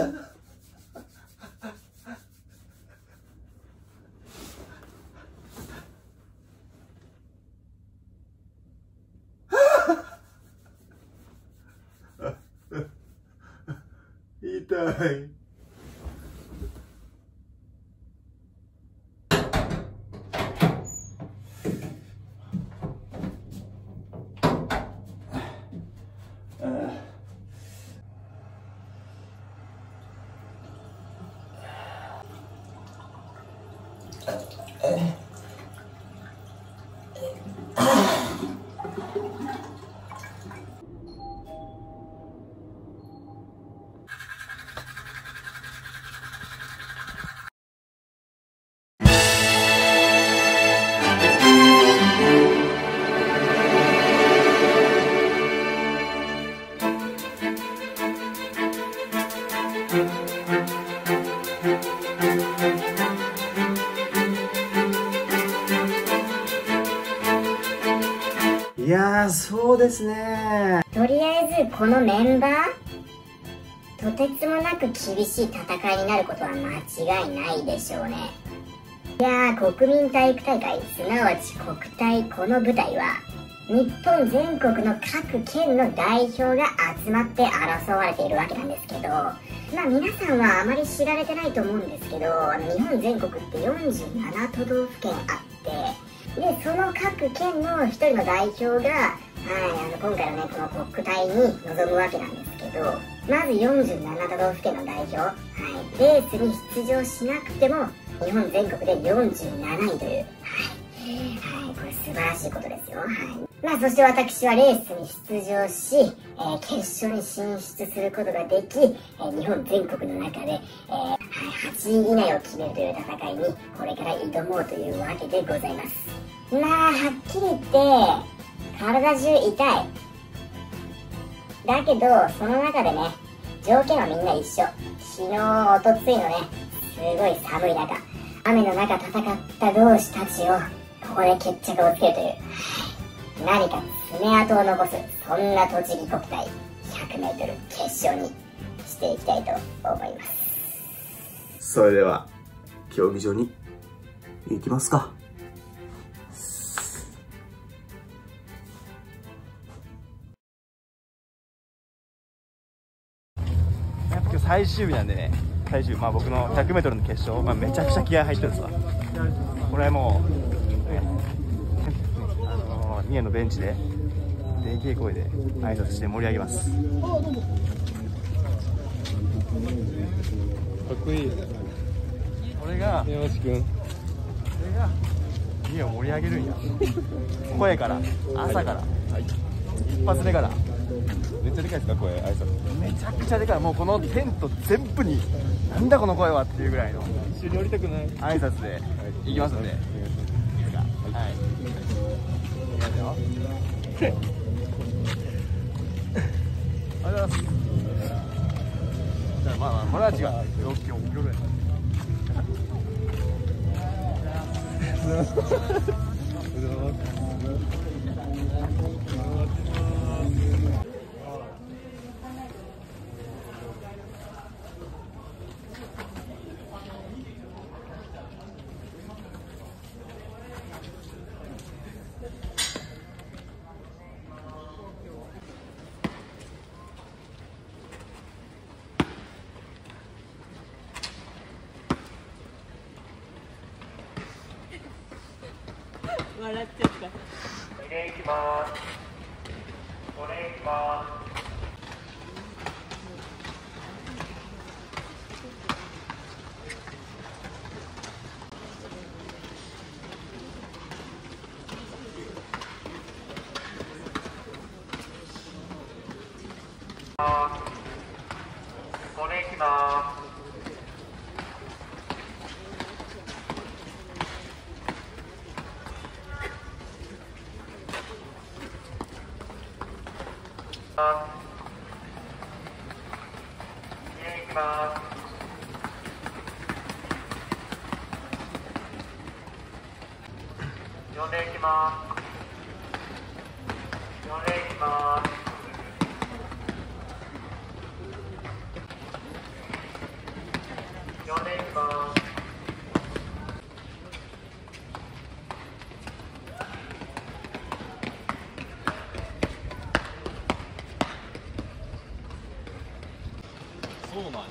痛い。 いやー、そうですね。 とりあえずこのメンバー、とてつもなく厳しい戦いになることは間違いないでしょうね。いやー、国民体育大会、すなわち国体、この舞台は日本全国の各県の代表が集まって争われているわけなんですけど、皆さんはあまり知られてないと思うんですけど、日本全国って47都道府県あって、でその各県の一人の代表が、今回のねこの国体に臨むわけなんですけど、まず47都道府県の代表、レースに出場しなくても日本全国で47位という、これ素晴らしいことですよ。そして私はレースに出場し、決勝に進出することができ、日本全国の中で、8位以内を決めるという戦いにこれから挑もうというわけでございます。はっきり言って体中痛い。だけどその中でね、条件はみんな一緒。昨日おとついのね、すごい寒い中、雨の中戦った同志たちをここで決着をつけるという、何か爪痕を残す、そんな栃木国体 100m 決勝にしていきたいと思います。 それでは競技場に行きますか。 今日最終日なんでね、僕の 100m の決勝、めちゃくちゃ気合入ってるんですわ。これはもう、三重のベンチででけえ声で挨拶して盛り上げます。かっこいい。これが山内くん、これが三重を盛り上げるんや。声から、朝から、一発目からめっちゃでかいですか、声、挨拶。めちゃくちゃでかい。もうこのテント全部になんだこの声はっていうぐらいの、一緒に降りたくない挨拶でいきますんで、いいですか。はい、いきますよ。ありがとうございます。じゃあこれは違う。今日夜笑っちゃった。 お礼行きます。お礼行きます。お礼行きます。行きます。呼んでいきます。呼んでいきます。 そうなんや。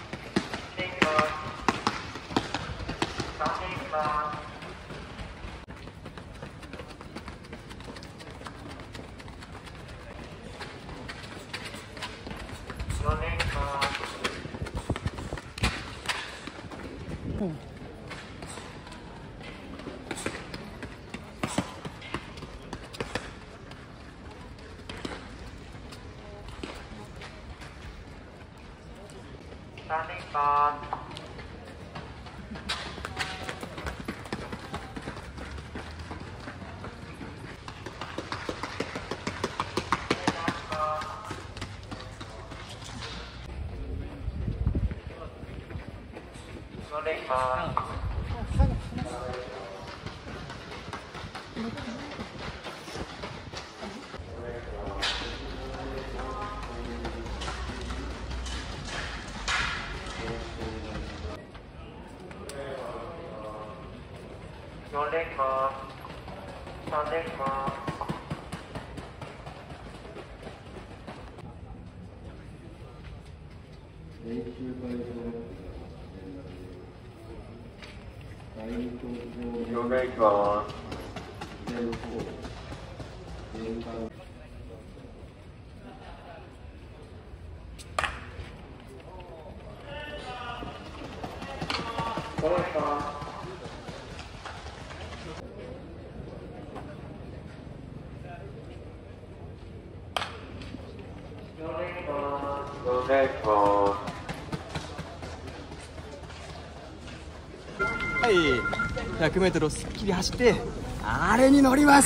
はい、100m をすっきり走ってあれに乗ります。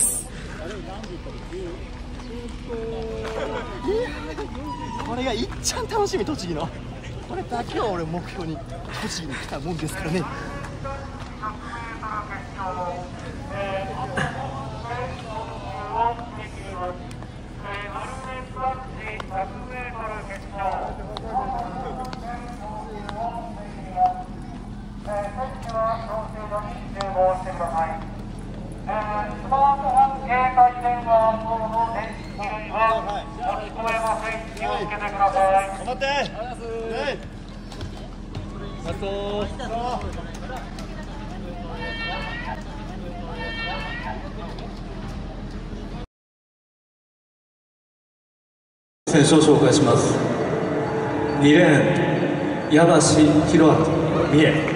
これがいっちゃん楽しみ、栃木のこれだけは俺目標に栃木に来たもんですからね。 選手を紹介します。2レーン、矢橋弘明、三重。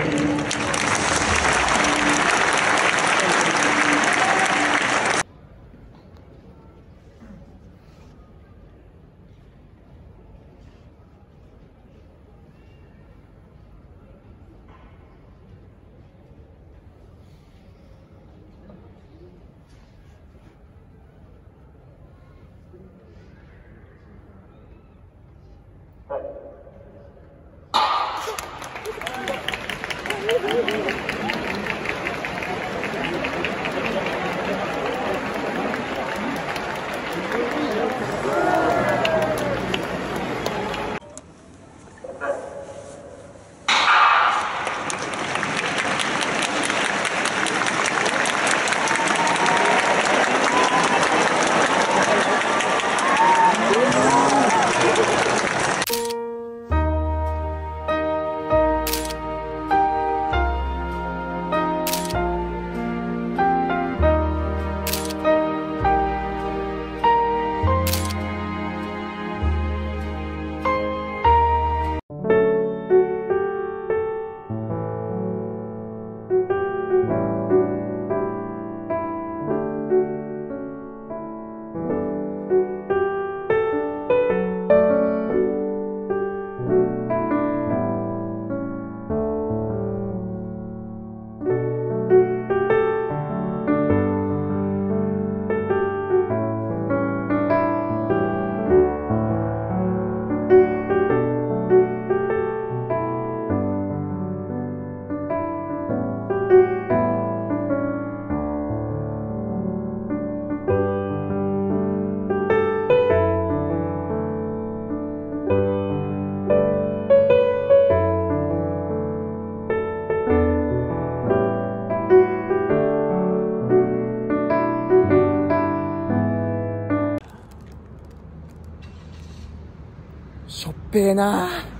しょっぺーなー。